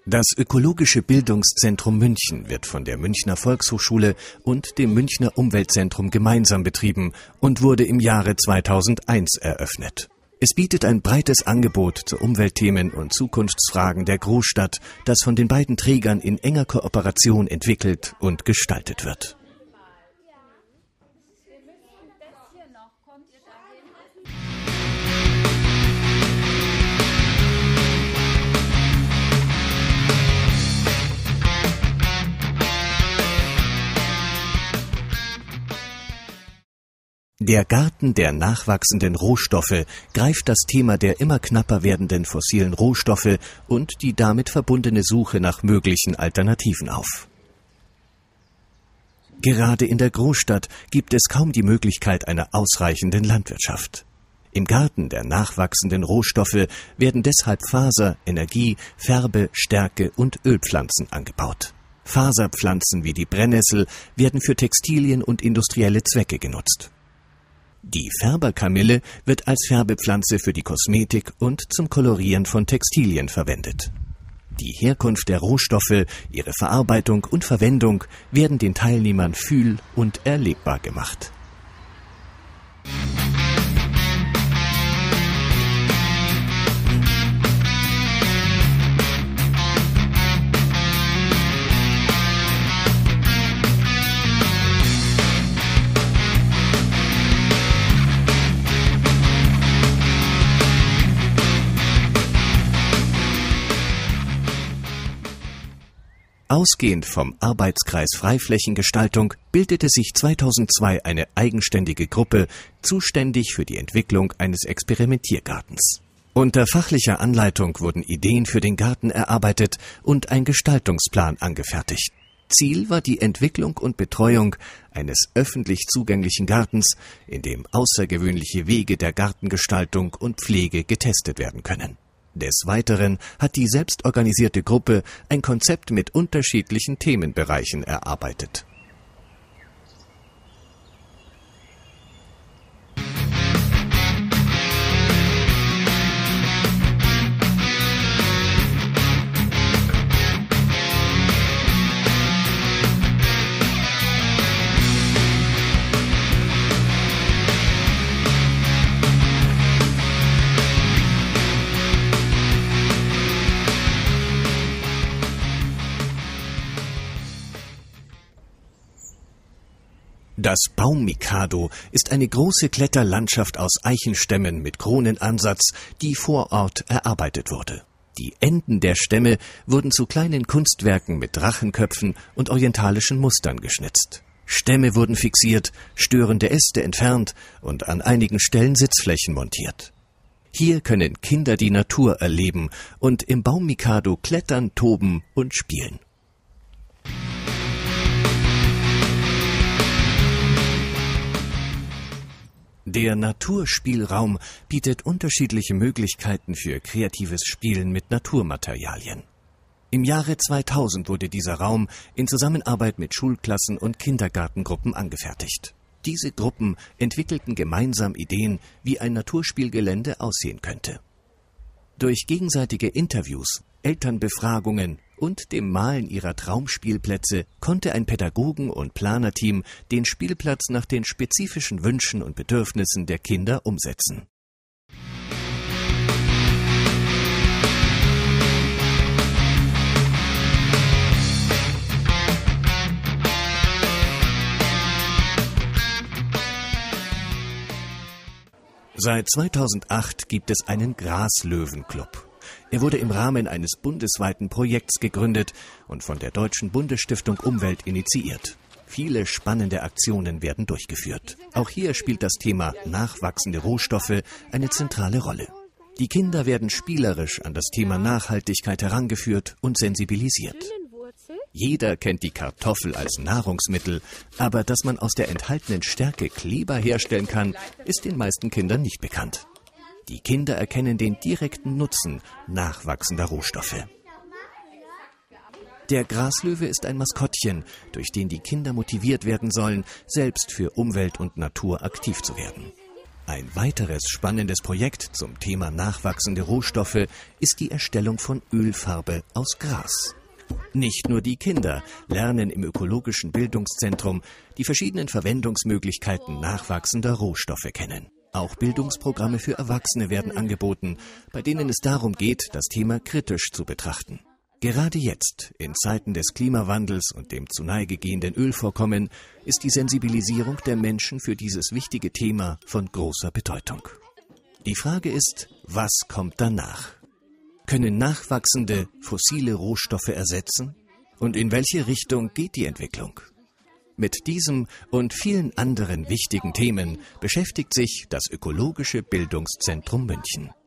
Das Ökologische Bildungszentrum München wird von der Münchner Volkshochschule und dem Münchner Umweltzentrum gemeinsam betrieben und wurde im Jahre 2001 eröffnet. Es bietet ein breites Angebot zu Umweltthemen und Zukunftsfragen der Großstadt, das von den beiden Trägern in enger Kooperation entwickelt und gestaltet wird. Der Garten der nachwachsenden Rohstoffe greift das Thema der immer knapper werdenden fossilen Rohstoffe und die damit verbundene Suche nach möglichen Alternativen auf. Gerade in der Großstadt gibt es kaum die Möglichkeit einer ausreichenden Landwirtschaft. Im Garten der nachwachsenden Rohstoffe werden deshalb Faser-, Energie-, Färbe-, Stärke- und Ölpflanzen angebaut. Faserpflanzen wie die Brennnessel werden für Textilien und industrielle Zwecke genutzt. Die Färberkamille wird als Färbepflanze für die Kosmetik und zum Kolorieren von Textilien verwendet. Die Herkunft der Rohstoffe, ihre Verarbeitung und Verwendung werden den Teilnehmern fühl- und erlebbar gemacht. Ausgehend vom Arbeitskreis Freiflächengestaltung bildete sich 2002 eine eigenständige Gruppe, zuständig für die Entwicklung eines Experimentiergartens. Unter fachlicher Anleitung wurden Ideen für den Garten erarbeitet und ein Gestaltungsplan angefertigt. Ziel war die Entwicklung und Betreuung eines öffentlich zugänglichen Gartens, in dem außergewöhnliche Wege der Gartengestaltung und Pflege getestet werden können. Des Weiteren hat die selbstorganisierte Gruppe ein Konzept mit unterschiedlichen Themenbereichen erarbeitet. Das Baummikado ist eine große Kletterlandschaft aus Eichenstämmen mit Kronenansatz, die vor Ort erarbeitet wurde. Die Enden der Stämme wurden zu kleinen Kunstwerken mit Drachenköpfen und orientalischen Mustern geschnitzt. Stämme wurden fixiert, störende Äste entfernt und an einigen Stellen Sitzflächen montiert. Hier können Kinder die Natur erleben und im Baummikado klettern, toben und spielen. Der Naturspielraum bietet unterschiedliche Möglichkeiten für kreatives Spielen mit Naturmaterialien. Im Jahre 2000 wurde dieser Raum in Zusammenarbeit mit Schulklassen und Kindergartengruppen angefertigt. Diese Gruppen entwickelten gemeinsam Ideen, wie ein Naturspielgelände aussehen könnte. Durch gegenseitige Interviews, Elternbefragungen und dem Malen ihrer Traumspielplätze konnte ein Pädagogen- und Planerteam den Spielplatz nach den spezifischen Wünschen und Bedürfnissen der Kinder umsetzen. Seit 2008 gibt es einen Graslöwen-Club. Er wurde im Rahmen eines bundesweiten Projekts gegründet und von der Deutschen Bundesstiftung Umwelt initiiert. Viele spannende Aktionen werden durchgeführt. Auch hier spielt das Thema nachwachsende Rohstoffe eine zentrale Rolle. Die Kinder werden spielerisch an das Thema Nachhaltigkeit herangeführt und sensibilisiert. Jeder kennt die Kartoffel als Nahrungsmittel, aber dass man aus der enthaltenen Stärke Kleber herstellen kann, ist den meisten Kindern nicht bekannt. Die Kinder erkennen den direkten Nutzen nachwachsender Rohstoffe. Der Graslöwe ist ein Maskottchen, durch den die Kinder motiviert werden sollen, selbst für Umwelt und Natur aktiv zu werden. Ein weiteres spannendes Projekt zum Thema nachwachsende Rohstoffe ist die Erstellung von Ölfarbe aus Gras. Nicht nur die Kinder lernen im ökologischen Bildungszentrum die verschiedenen Verwendungsmöglichkeiten nachwachsender Rohstoffe kennen. Auch Bildungsprogramme für Erwachsene werden angeboten, bei denen es darum geht, das Thema kritisch zu betrachten. Gerade jetzt, in Zeiten des Klimawandels und dem zu Neige gehenden Ölvorkommen, ist die Sensibilisierung der Menschen für dieses wichtige Thema von großer Bedeutung. Die Frage ist, was kommt danach? Können nachwachsende fossile Rohstoffe ersetzen? Und in welche Richtung geht die Entwicklung? Mit diesem und vielen anderen wichtigen Themen beschäftigt sich das Ökologische Bildungszentrum München.